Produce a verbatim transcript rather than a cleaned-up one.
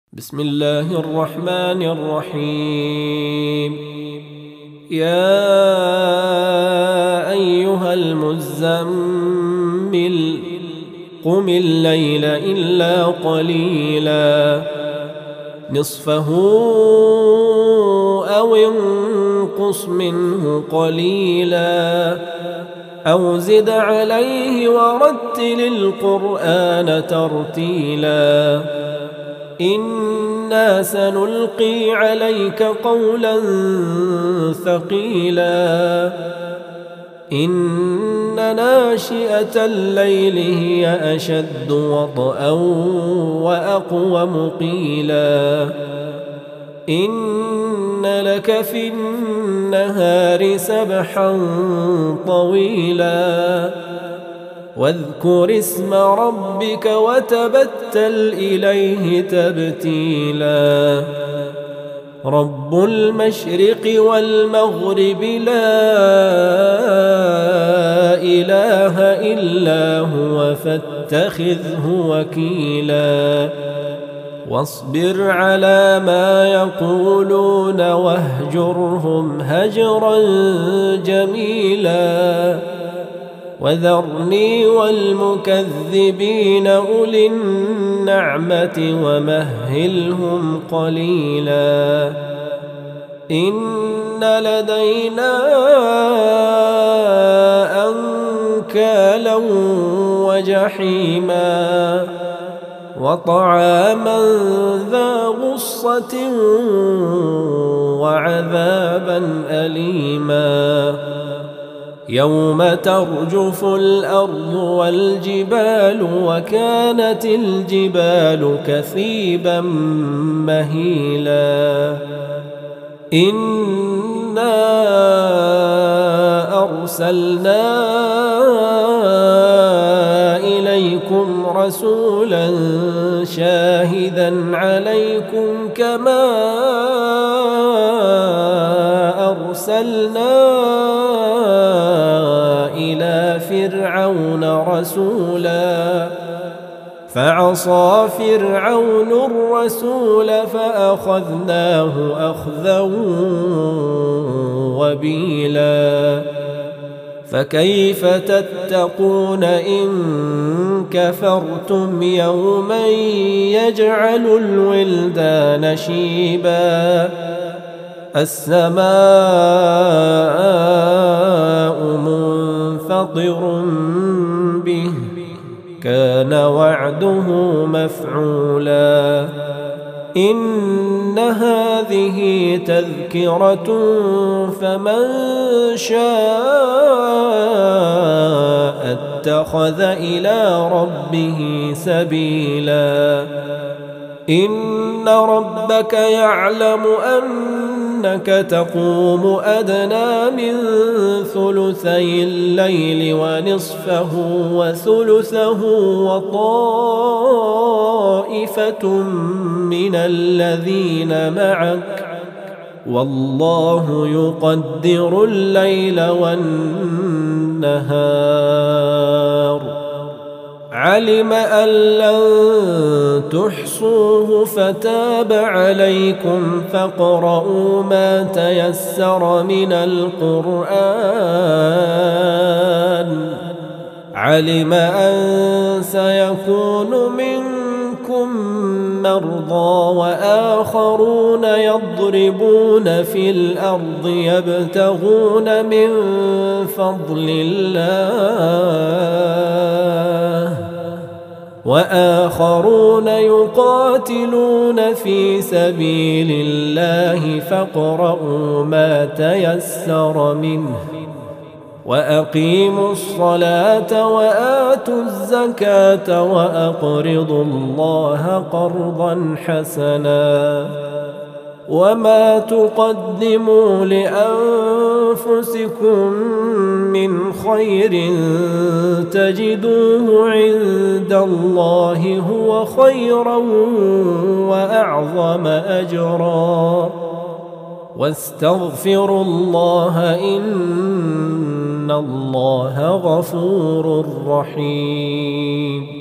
بسم الله الرحمن الرحيم. يا أيها المزمل قم الليل إلا قليلا نصفه أو انقص منه قليلا أو زد عليه ورتل القرآن ترتيلا إنا سنلقي عليك قولا ثقيلا إن ناشئة الليل هي أشد وطئا وأقوم قيلا إن لك في النهار سبحا طويلا واذكر اسم ربك وتبتل إليه تبتيلا رب المشرق والمغرب لا إله إلا هو فاتخذه وكيلا واصبر على ما يقولون واهجرهم هجرا جميلا وذرني والمكذبين أولي النعمة ومهلهم قليلا إن لدينا أنكالا وجحيما وطعاما ذا غصة وعذابا أليما يوم ترجف الأرض والجبال وكانت الجبال كثيبا مهيلا إنا أرسلنا إليكم رسولا شاهدا عليكم كما أرسلنا إلى فرعون رسولا فعصى فرعون الرسول فأخذناه أخذا وبيلا فكيف تتقون إن كفرتم يوما يجعل الولدان شيبا السماء منفطر به كان وعده مفعولا إن هذه تذكرة فمن شاء اتخذ إلى ربه سبيلا إن ربك يعلم أنك تقوم أدنى من ثلثي الليل ونصفه وثلثه وطائفة من الذين معك والله يقدر الليل والنهار علم أن لن تحصوه فتاب عليكم فاقرؤوا ما تيسر من القرآن علم أن سيكون منكم مرضى وآخرون يضربون في الأرض يبتغون من فضل الله وآخرون يقاتلون في سبيل الله فاقرؤوا ما تيسر منه وأقيموا الصلاة وآتوا الزكاة وأقرضوا الله قرضا حسنا وما تقدموا لأنفسكم من خير تجدوه عند الله هو خيرا وأعظم أجرا واستغفروا الله إن الله غفور رحيم.